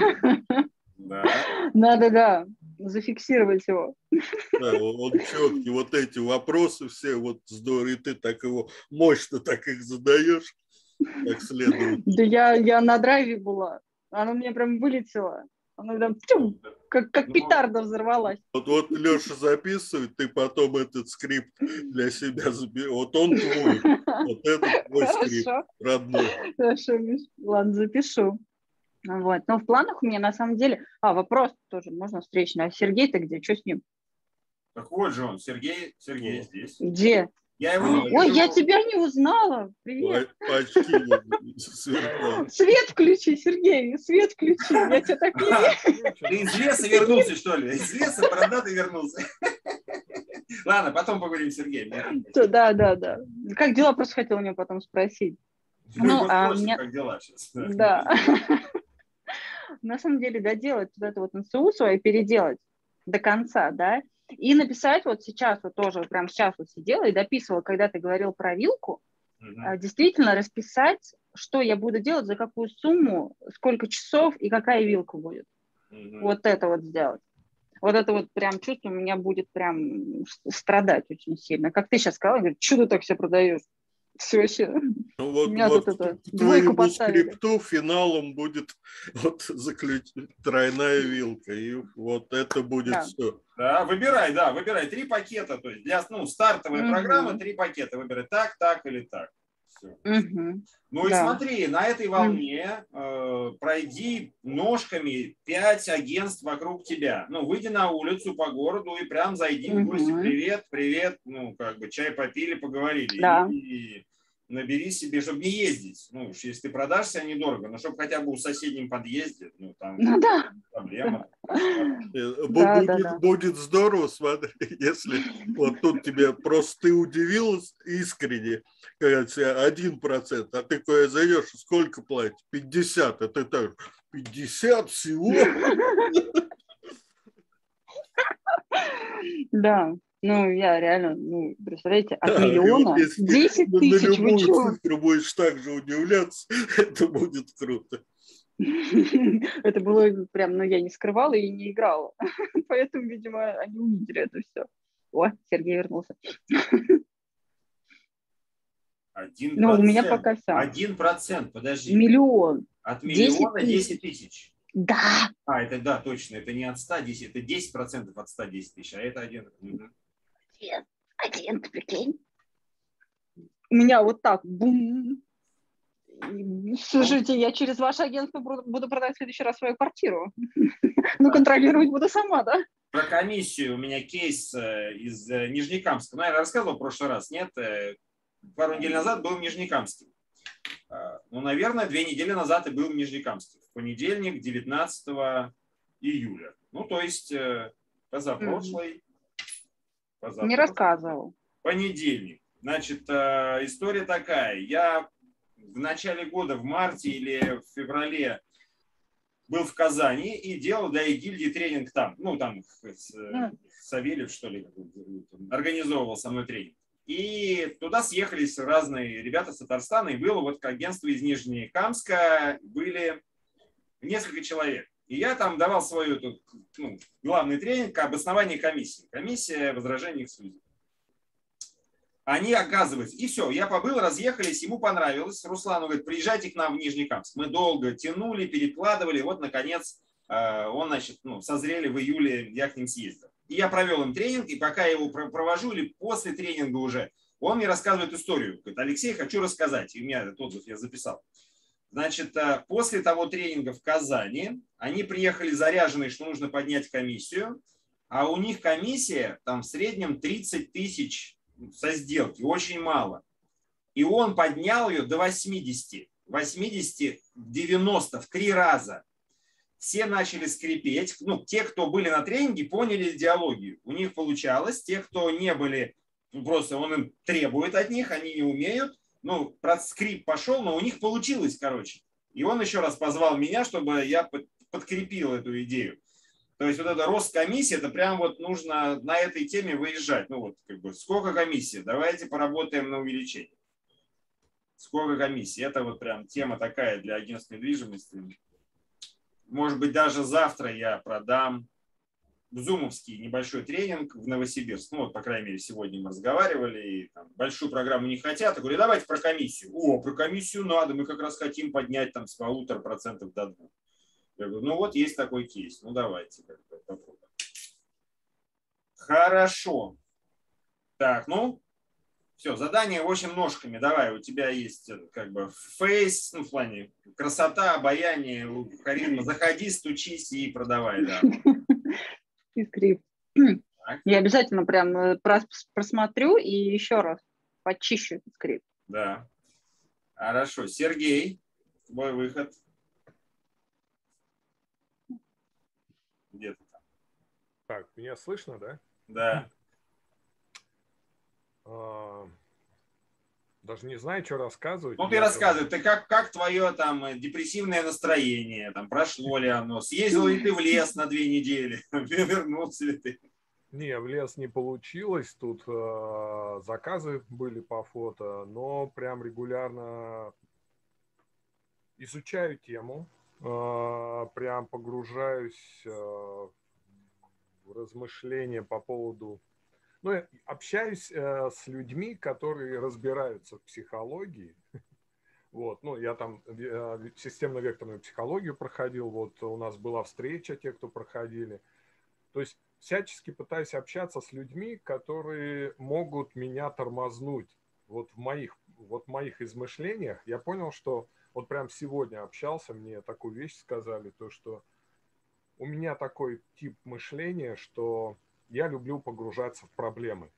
A: Да.
E: Надо, да, зафиксировать его.
C: Да, он четкий. Вот эти вопросы все вот здорово. И ты так его мощно так их задаешь, как следует.
E: Да я, я на драйве была. Она мне прям вылетела. Она прям тюм, как, как
A: Ну,
E: петарда взорвалась.
C: Вот, вот Леша записывает, ты потом этот скрипт для себя заберешь. Вот он твой. Вот этот твой скрипт
E: Хорошо,
C: родной.
E: хорошо, Миш. Ладно, запишу. Вот. Но в планах у меня на самом деле... А, вопрос тоже можно встречный. А Сергей-то где? Что с ним?
A: Так вот же он, Сергей, Сергей здесь.
E: Где?
A: Я его не
E: Ой,
A: вижу.
E: я тебя не узнала. Привет.
C: По- Очки сверкают.
E: Свет включи, Сергей, свет включи. Я тебя так не вижу.
A: Ты из леса вернулся, что ли? Из леса бородатый вернулся. Ладно, потом поговорим с Сергеем.
E: Да, да, да. Как дела? Просто хотела у него потом спросить.
A: Ну,
E: Ну, а
A: а
E: мне-
A: как дела сейчас?
E: Да. На самом деле доделать вот это вот эн эс у свое, переделать до конца, да, и написать вот сейчас, вот тоже вот прям сейчас вот сидела и дописывала, когда ты говорил про вилку,
A: Мгм.
E: а, действительно расписать, что я буду делать, за какую сумму, сколько часов и какая вилка будет.
A: Мгм.
E: Вот это вот сделать. Вот это вот прям чувство у меня будет прям страдать очень сильно. Как ты сейчас сказала, говорит, что ты так себя продаешь? Все вообще.
C: Ну, вот,
E: Меня
C: вот
E: тут это,
C: к
E: двойку
C: твоему
E: поставили.
C: скрипту финалом будет вот заключ... тройная вилка. И вот это будет
E: Да.
C: все.
A: Да, выбирай, да, выбирай три пакета, то есть для ну, стартовой
E: Мгм.
A: программы три пакета, выбирай так, так или так. Всё.
E: Мгм.
A: Ну и
E: Да.
A: смотри, на этой волне э, пройди ножками пять агентств вокруг тебя. Ну, выйди на улицу по городу и прям зайди в гости.
E: Мгм.
A: Привет, привет. Ну, как бы чай попили, поговорили.
E: Да.
A: И набери себе, чтобы не ездить. Ну, уж если ты продашься, недорого, но чтобы хотя бы у соседнем подъезде, ну, там
E: Ну да.
A: проблема.
C: Э, бу-
E: Да,
C: будет,
E: да, да.
C: будет здорово, смотри, если вот тут тебе просто ты удивилась искренне, когда тебе один процент, а ты куда зайдешь, сколько платить? пятьдесят, а ты так, пятьдесят всего?
E: Да. Ну, я реально, ну, представляете, от
C: Да, и
E: миллиона
C: вот если
E: десять
C: на
E: тысяч, вы
C: любую
E: чё?
C: цифру будешь так же удивляться, это будет круто.
E: Это было прям, ну, я не скрывала и не играла. Поэтому, видимо, они увидели это все. О, Сергей вернулся.
A: Один
E: Ну, у меня
A: процент.
E: пока все.
A: Один процент, подожди.
E: Миллион.
A: От
E: десять
A: миллиона
E: тысяч.
A: десять тысяч.
E: Да.
A: А, это да, точно, это не от ста десять, это десять процентов от ста десяти тысяч, а это один. Мгм.
E: Один, один, ты прикинь. У меня вот так, бум. И, слушайте, я через ваше агентство буду буду продать в следующий раз свою квартиру. Ну, контролировать буду сама, да?
A: Про комиссию у меня кейс э, из э, Нижнекамска. Ну, я рассказывал в прошлый раз, нет? Э, Пару недель назад был в Нижнекамске. Э, Ну, наверное, две недели назад и был в Нижнекамске. В понедельник, девятнадцатого июля. Ну, то есть э, позапрошлый.
E: Не
A: позапрошлый
E: рассказывал.
A: понедельник. Значит, э, история такая. Я в начале года, в марте или в феврале был в Казани и делал для гильдии тренинг там. Ну, там с-
E: Mm.
A: Савельев, что ли, организовывал со мной тренинг. И туда съехались разные ребята с Татарстана, и было вот агентство из Нижнекамска, были несколько человек. И я там давал свой этот, ну, главный тренинг об основании комиссии. Комиссия возражений к суде. Они, оказывается, и все, я побыл, разъехались, ему понравилось. Руслан говорит, приезжайте к нам в Нижнекамск. Мы долго тянули, перекладывали, вот, наконец, он, значит, ну, созрели в июле, я к ним съездил. И я провел им тренинг, и пока я его провожу, или после тренинга уже, он мне рассказывает историю. Говорит, Алексей, хочу рассказать. И у меня этот отзыв я записал. Значит, после того тренинга в Казани, они приехали заряженные, что нужно поднять комиссию, а у них комиссия там в среднем тридцать тысяч со сделки, очень мало. И он поднял ее до восьмидесяти, восьмидесяти, девяноста, в три раза. все начали скрипеть. Ну, те, кто были на тренинге, поняли идеологию. У них получалось. Те, кто не были, просто он им требует от них, они не умеют. Ну, про скрип пошел, но у них получилось, короче. И он еще раз позвал меня, чтобы я подкрепил эту идею. То есть вот эта Роскомиссия, это прям вот нужно на этой теме выезжать. Ну вот, как бы, сколько комиссия? Давайте поработаем на увеличение. Сколько комиссий? Это вот прям тема такая для агентства недвижимости. Может быть, даже завтра я продам зумовский небольшой тренинг в Новосибирск. Ну вот, по крайней мере, сегодня мы разговаривали. И, там, большую программу не хотят. Я говорю, давайте про комиссию. О, про комиссию надо. Мы как раз хотим поднять там с полутора процентов до двух. Я говорю, ну вот есть такой кейс. Ну давайте попробуем. Хорошо. Так, ну, все, задание восемь ножками. Давай, у тебя есть как бы фейс, ну, в плане красота, обаяние, харизма. Заходи, стучись и продавай, да.
E: И скрипт. Я обязательно прям просмотрю и еще раз почищу этот скрипт.
A: Да. Хорошо. Сергей, твой выход. Где-то там.
F: Так, меня слышно, да?
A: Да.
F: А, даже не знаю, что рассказывать.
A: Ну, ты рассказывай, ты как, как твое там депрессивное настроение, там, прошло ли оно, съездил ли ты в лес на две недели, вернулся ли ты?
F: Не, в лес не получилось, тут э, заказы были по фото, но прям регулярно изучаю тему, э, прям погружаюсь э, в размышления по поводу... Ну, я общаюсь э, с людьми, которые разбираются в психологии. Вот, ну, я там э, системно-векторную психологию проходил, вот у нас была встреча, те, кто проходили. То есть всячески пытаюсь общаться с людьми, которые могут меня тормознуть. Вот в моих, вот в моих измышлениях я понял, что вот прям сегодня общался, мне такую вещь сказали, то, что у меня такой тип мышления, что я люблю погружаться в проблемы.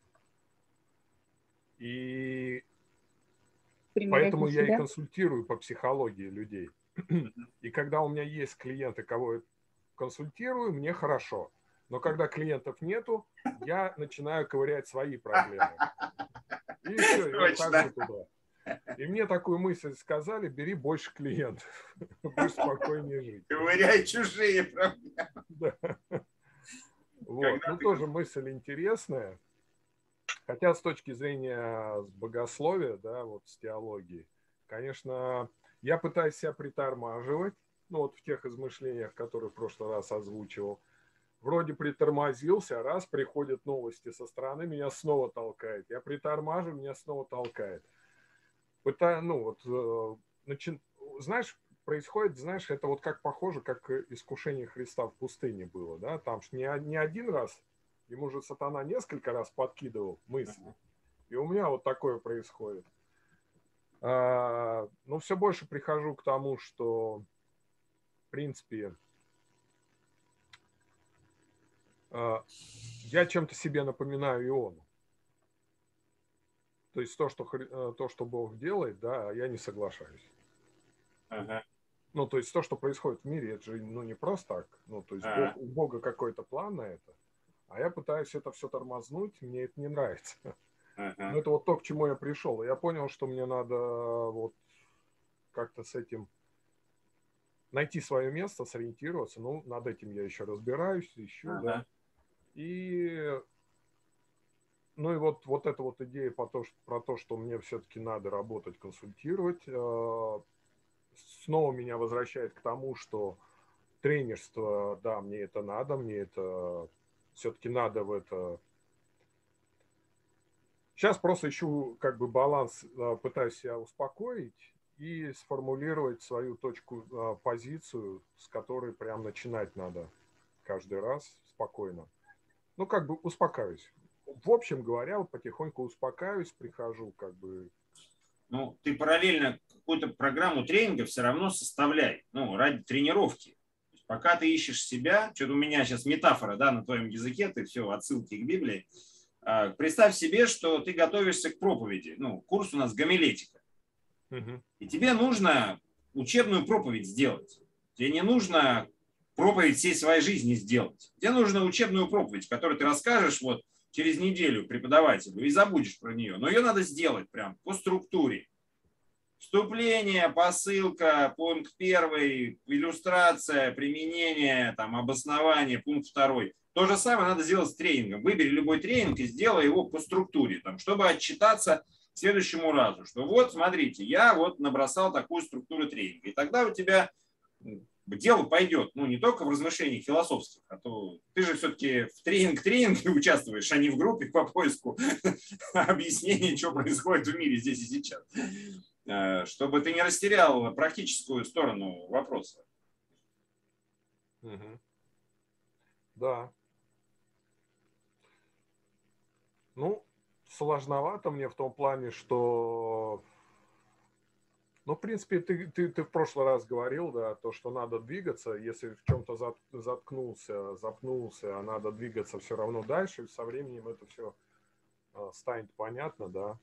F: И поэтому я и консультирую по психологии людей. И когда у меня есть клиенты, кого я консультирую, мне хорошо. Но когда клиентов нету, я начинаю ковырять свои проблемы. И все, я ухожу туда. И мне такую мысль сказали, бери больше клиентов. Будешь спокойнее жить.
A: Ковыряй чужие проблемы.
F: Да. Вот. Ну, тоже мысль интересная. Хотя с точки зрения богословия, да, вот с теологии, конечно, я пытаюсь себя притормаживать, ну, вот в тех измышлениях, которые в прошлый раз озвучивал. Вроде притормозился, раз приходят новости со стороны, меня снова толкает. Я притормаживаю, меня снова толкает. Пытаю, ну, вот, э, начи... знаешь, происходит, знаешь, это вот как похоже, как искушение Христа в пустыне было, да, там ж не, не один раз, ему же сатана несколько раз подкидывал мысли, и у меня вот такое происходит. А, но все больше прихожу к тому, что, в принципе, а, я чем-то себе напоминаю Иону. То есть то, что, то, что Бог делает, да, я не соглашаюсь.
A: Ага.
F: Ну, то есть то, что происходит в мире, это же ну, не просто так. Ну, то есть
A: ага.
F: Бог, у Бога какой-то план на это, а я пытаюсь это все тормознуть, мне это не нравится.
A: Ага.
F: Но это вот то, к чему я пришел. Я понял, что мне надо вот как-то с этим найти свое место, сориентироваться. Ну, над этим я еще разбираюсь, ищу,
A: ага.
F: да. И... Ну и вот, вот эта вот идея про то, что, про то, что мне все-таки надо работать, консультировать, э, снова меня возвращает к тому, что тренерство, да, мне это надо, мне это все-таки надо в это. Сейчас просто ищу как бы баланс, э, пытаюсь себя успокоить и сформулировать свою точку, э, позицию, с которой прям начинать надо каждый раз спокойно. Ну как бы успокаиваюсь. В общем говоря, вот потихоньку успокаиваюсь, прихожу как бы...
A: Ну, ты параллельно какую-то программу тренинга все равно составляй, ну, ради тренировки. Пока ты ищешь себя, что-то у меня сейчас метафора, да, на твоем языке, ты все, отсылки к Библии. Представь себе, что ты готовишься к проповеди. Ну, курс у нас гомилетика.
F: Угу.
A: И тебе нужно учебную проповедь сделать. Тебе не нужно проповедь всей своей жизни сделать. Тебе нужно учебную проповедь, которую ты расскажешь вот через неделю преподавателю и забудешь про нее. Но ее надо сделать прям по структуре. Вступление, посылка, пункт первый, иллюстрация, применение, там, обоснование, пункт второй. То же самое надо сделать с тренингом. Выбери любой тренинг и сделай его по структуре, там, чтобы отчитаться к следующему разу, что вот, смотрите, я вот набросал такую структуру тренинга. И тогда у тебя дело пойдет, ну, не только в размышлениях философских, а то ты же все-таки в тренинг-тренинге участвуешь, а не в группе по поиску объяснения, что происходит в мире здесь и сейчас. Чтобы ты не растерял практическую сторону вопроса.
F: Угу. Да. Ну, сложновато мне в том плане, что, ну, в принципе, ты, ты, ты в прошлый раз говорил, да, то, что надо двигаться, если в чем-то заткнулся, запнулся, а надо двигаться все равно дальше, и со временем это все станет понятно, да.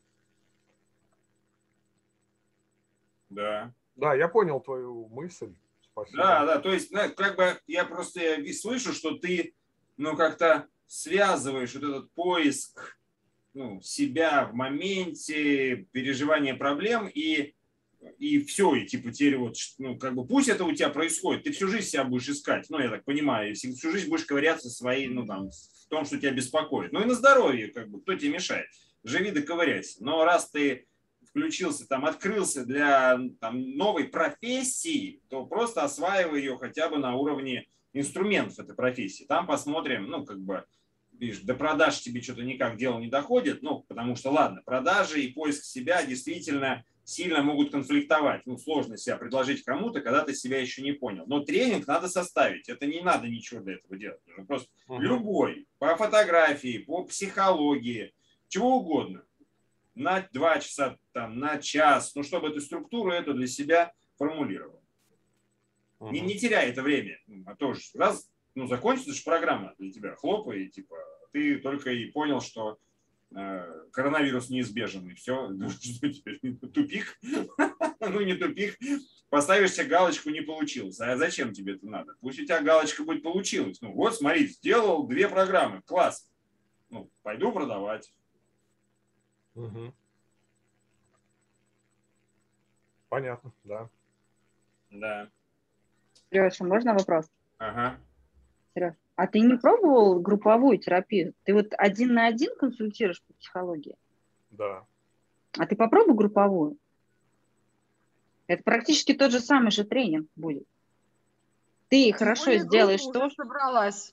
A: Да.
F: Да, я понял твою мысль. Спасибо.
A: Да, да, то есть, ну, как бы я просто слышу, что ты, ну, как-то связываешь вот этот поиск, ну, себя в моменте, переживания проблем и, и все, и типа теперь вот, ну, как бы пусть это у тебя происходит, ты всю жизнь себя будешь искать, ну, я так понимаю, если всю жизнь будешь ковыряться своей, ну, там, в том, что тебя беспокоит. Ну, и на здоровье, как бы, кто тебе мешает? Живи да ковыряйся. Но раз ты включился, там, открылся для там, новой профессии, то просто осваивай ее хотя бы на уровне инструментов этой профессии. Там посмотрим, ну, как бы, видишь, до продаж тебе что-то никак дело не доходит, ну, потому что, ладно, продажи и поиск себя действительно сильно могут конфликтовать. Ну, сложно себя предложить кому-то, когда ты себя еще не понял. Но тренинг надо составить, это не надо ничего для этого делать. Просто uh-huh. любой, по фотографии, по психологии, чего угодно. На два часа, там, на час, ну, чтобы эту структуру эту для себя формулировал. Uh-huh. Не, не теряй это время. А то же, раз, ну, закончится же программа для тебя, хлопай, и, типа, ты только и понял, что э, коронавирус неизбежен, и все, что теперь, тупик? Ну, не тупик, поставишь себе галочку, не получилось. А зачем тебе это надо? Пусть у тебя галочка будет получилась. Ну, вот, смотри, сделал две программы, класс. Ну, пойду продавать.
F: Угу. Понятно, да.
A: Да.
E: Леша, можно вопрос?
A: Ага.
E: Сереж, а ты не пробовал групповую терапию? Ты вот один на один консультируешь по психологии?
F: Да.
E: А ты попробуй групповую. Это практически тот же самый же тренинг будет. Ты хорошо
D: Ой,
E: сделаешь
D: группа
E: то,
D: уже собралась.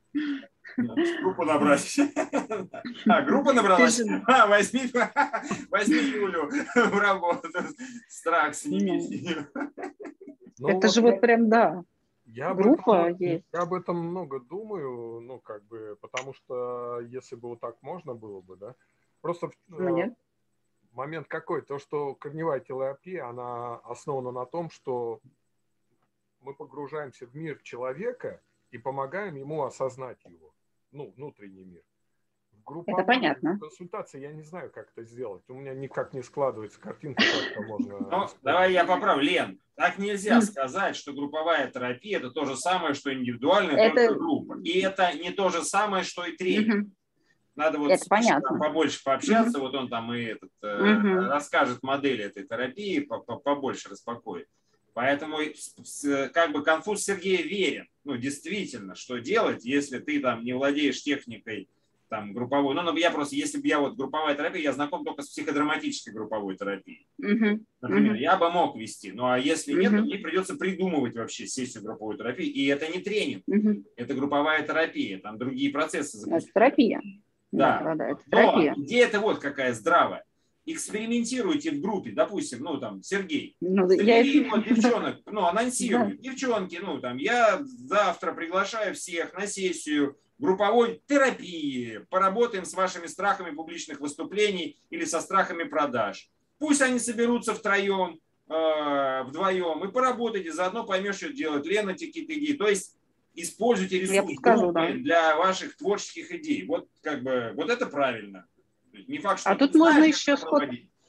A: Группу набрать. А, группа набралась? А, возьми, возьми Юлю в работу. Страх сними.
F: Ну,
E: это
F: вот
E: же вот прям, да.
F: Я
E: Группа
F: об, этом,
E: есть.
F: я об этом много думаю, ну, как бы, потому что если бы вот так можно было бы, да, просто
E: Ну, нет.
F: момент какой, то, что корневая терапия, она основана на том, что мы погружаемся в мир человека и помогаем ему осознать его, ну, внутренний мир.
E: Это понятно.
F: Консультация, я не знаю, как это сделать. У меня никак не складывается картинка, как это можно...
A: Ну, давай я поправлю, Лен. Так нельзя сказать, что групповая терапия – это то же самое, что индивидуальная это... только группа. И это не то же самое, что и тренинг. Угу. Надо вот там побольше пообщаться, угу. вот он там и этот, угу. расскажет модели этой терапии, побольше распакует. Поэтому как бы конфуз Сергея верен. Ну, действительно, что делать, если ты там не владеешь техникой там групповой. Ну, я просто, если бы я вот групповая терапия, я знаком только с психодраматической групповой терапией. Uh-huh. Например, uh-huh. я бы мог вести. Ну, а если uh-huh. нет, то мне придется придумывать вообще сессию групповой терапии. И это не тренинг, uh-huh. это групповая терапия. Там другие процессы запускаются.
E: Это терапия.
A: Да,
E: да, да это
A: но
E: терапия.
A: идея-то вот какая здравая. Экспериментируйте в группе, допустим, ну там Сергей,
E: ну,
A: Сергей
E: я...
A: вот, девчонок, ну анонсирует, да. девчонки, ну там я завтра приглашаю всех на сессию групповой терапии, поработаем с вашими страхами публичных выступлений или со страхами продаж. Пусть они соберутся втроем, э, вдвоем и поработайте, заодно поймешь, что делать. Лена, какие-то идеи. То есть используйте ресурс
E: скажу, да.
A: для ваших творческих идей. Вот как бы вот это правильно. Не факт, что
E: а тут
A: знаешь,
E: можно еще сход...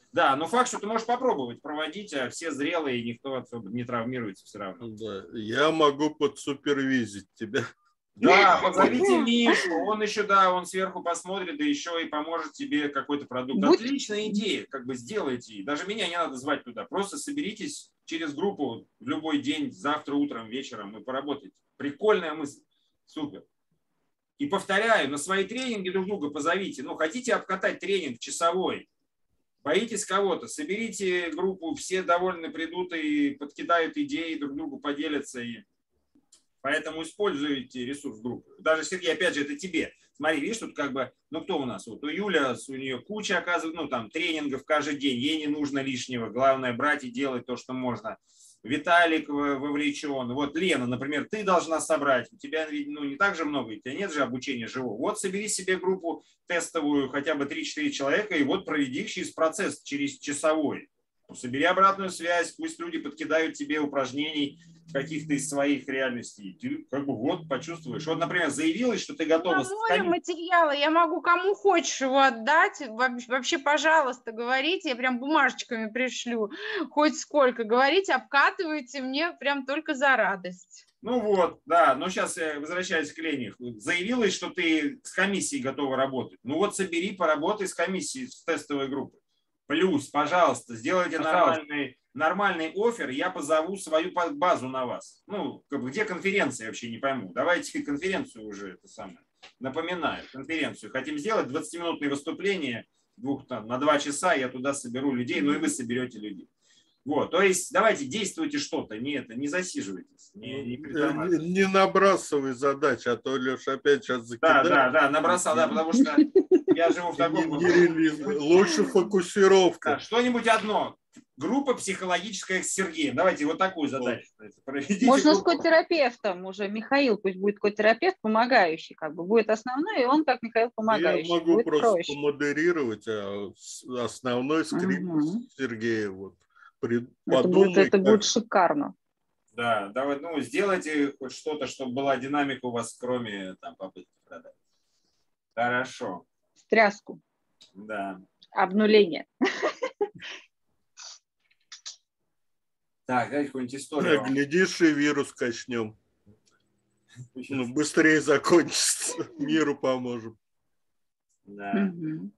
A: Да, но факт, что ты можешь попробовать проводить, а все зрелые, и никто особо не травмируется все равно.
C: Да, я могу подсупервизить тебя.
A: Да, позовите Мишу, он еще, да, он сверху посмотрит, да еще и поможет тебе какой-то продукт.
D: Будь-
A: Отличная идея, как бы сделайте. Даже меня не надо звать туда, просто соберитесь через группу в любой день, завтра утром, вечером и поработайте. Прикольная мысль, супер. И повторяю, на свои тренинги друг друга позовите. Ну, хотите обкатать тренинг часовой, боитесь кого-то, соберите группу, все довольны придут и подкидают идеи, друг другу поделятся. И... Поэтому используйте ресурс группы. Даже, Сергей, опять же, это тебе. Смотри, видишь, тут как бы, ну кто у нас? Вот у Юля, у нее куча, оказывается, ну там тренингов каждый день, ей не нужно лишнего. Главное брать и делать то, что можно. Виталик вовлечен. Вот Лена, например, ты должна собрать. У тебя ну, не так же много, у тебя нет же обучения живого. Вот собери себе группу тестовую, хотя бы три-четыре человека, и вот проведи через процесс, через часовой. Собери обратную связь, пусть люди подкидают тебе упражнений каких-то из своих реальностей. Ты как бы вот почувствуешь. Вот, например, заявилась, что ты готова...
D: Море материала, я могу кому хочешь его отдать. Вообще, пожалуйста, говорите, я прям бумажечками пришлю. Хоть сколько. Говорите, обкатывайте мне прям только за радость.
A: Ну вот, да, но сейчас я возвращаюсь к Лене. Заявилась, что ты с комиссией готова работать. Ну вот собери, поработай с комиссией, с тестовой группой. Плюс, пожалуйста, сделайте
B: Пожалуйста.
A: нормальный, нормальный оффер, я позову свою базу на вас. Ну, как бы, где конференция, вообще не пойму. Давайте конференцию уже, это самое. Напоминаю, конференцию. Хотим сделать двадцатиминутные выступления двух, там, на два часа, я туда соберу людей, ну и вы соберете людей. Вот, то есть давайте действуйте что-то, не это, не засиживайтесь, не, не
C: Не, не набрасывай задач, а то Леша опять сейчас закидает.
A: Да, да, да, набросал, да, потому что я живу в таком...
C: Не, не релиз. Лучше фокусировка.
A: Да, что-нибудь одно. Группа психологическая с Сергеем. Давайте вот такую задачу. Проведите
E: Можно
A: группу.
E: с котерапевтом уже. Михаил пусть будет котерапевт помогающий, как бы будет основной, и он как Михаил помогающий.
C: Я могу
E: будет
C: просто
E: проще.
C: помодерировать, а основной скрипт
E: Угу.
C: Сергея. Вот. При...
E: Это, будет, это
C: как...
E: будет шикарно.
A: Да, давай, ну, сделайте хоть что-то, чтобы была динамика у вас, кроме там попытки продать. Хорошо.
E: Стряску.
A: Да.
E: Обнуление.
A: Так, давайте какую-нибудь историю.
C: Глядишь, и вирус качнем. Ну, быстрее закончится. Миру поможем.
A: Да.
E: Угу.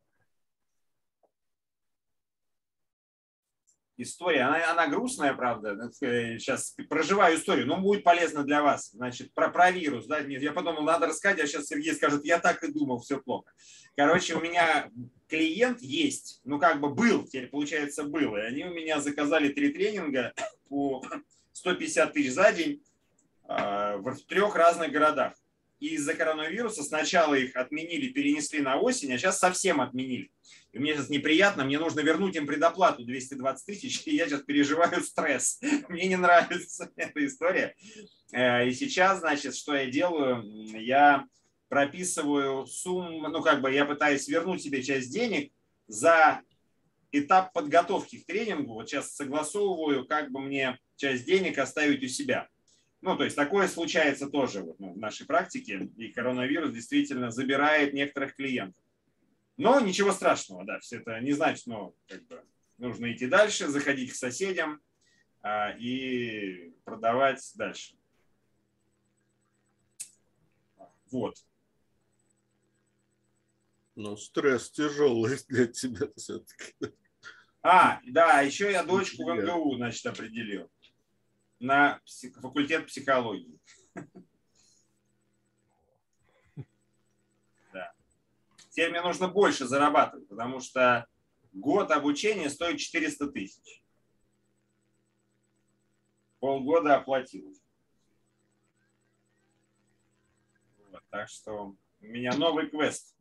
A: История, она, она грустная, правда. Сейчас проживаю историю, но будет полезно для вас. Значит, про, про вирус. Да? Я подумал, надо рассказать, а сейчас Сергей скажет, я так и думал, все плохо. Короче, у меня клиент есть, ну как бы был, теперь получается был. И они у меня заказали три тренинга по сто пятьдесят тысяч за день в трех разных городах. И из-за коронавируса сначала их отменили, перенесли на осень, а сейчас совсем отменили. И мне сейчас неприятно, мне нужно вернуть им предоплату двести двадцать тысяч, и я сейчас переживаю стресс. Мне не нравится эта история. И сейчас, значит, что я делаю? Я прописываю сумму, ну как бы я пытаюсь вернуть себе часть денег за этап подготовки к тренингу. Вот сейчас согласовываю, как бы мне часть денег оставить у себя. Ну, то есть такое случается тоже вот, ну, в нашей практике, и коронавирус действительно забирает некоторых клиентов. Но ничего страшного, да, все это не значит, но как бы нужно идти дальше, заходить к соседям а, и продавать дальше. Вот.
C: Ну, стресс тяжелый для тебя все-таки.
A: А, да, еще я дочку в эм гэ у, значит, определил. На факультет психологии. Да. Теперь мне нужно больше зарабатывать, потому что год обучения стоит четыреста тысяч. Полгода оплатил. Вот, так что у меня новый квест.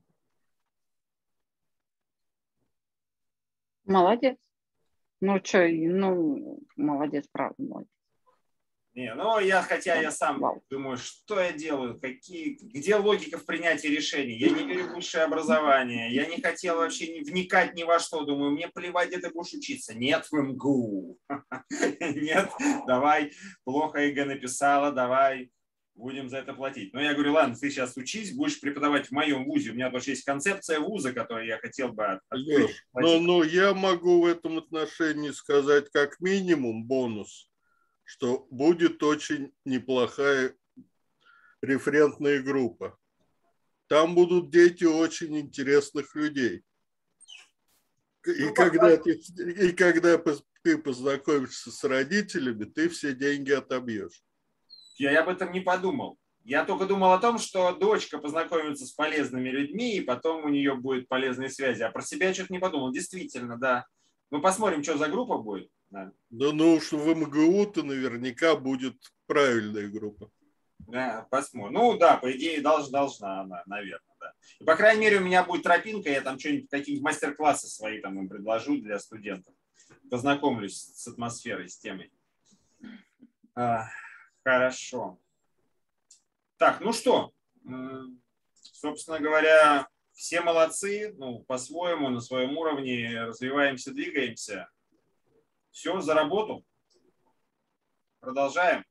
E: Молодец. Ну, что, ну, молодец, правда, молодец.
A: Не, ну я, хотя я сам думаю, что я делаю, какие, где логика в принятии решений. Я не верю в высшее образование, я не хотел вообще не вникать ни во что. Думаю, мне плевать, где ты будешь учиться. Нет, в эм гэ у. Нет, давай, плохо ЕГЭ написала, давай. Будем за это платить. Но я говорю, ладно, ты сейчас учись, будешь преподавать в моем вузе. У меня тоже есть концепция вуза, которую я хотел бы открыть.
C: Леш, ну, ну, я могу в этом отношении сказать как минимум бонус, что будет очень неплохая референтная группа. Там будут дети очень интересных людей. И, ну, когда, ты, и когда ты познакомишься с родителями, ты все деньги отобьешь.
A: Я об этом не подумал. Я только думал о том, что дочка познакомится с полезными людьми, и потом у нее будут полезные связи. А про себя я что-то не подумал. Действительно, да. Мы посмотрим, что за группа будет. Да,
C: да ну уж в эм гэ у-то наверняка будет правильная группа.
A: Да, посмотрим. Ну да, по идее, должна, должна она, наверное, да. И, по крайней мере, у меня будет тропинка, я там что-нибудь, какие-нибудь мастер-классы свои там им предложу для студентов. Познакомлюсь с атмосферой, с темой. А, хорошо. Так, ну что, собственно говоря, все молодцы, ну, по-своему, на своем уровне развиваемся, двигаемся. Все, за работу. Продолжаем.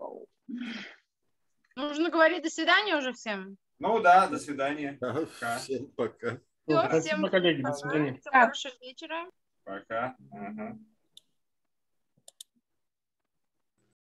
D: Нужно говорить до свидания уже всем.
A: Ну да, до свидания.
C: Ага,
A: пока.
C: Всем пока.
D: Все,
B: Спасибо,
D: всем
B: коллеги, до свидания.
D: хорошего вечера.
A: Пока. Ага.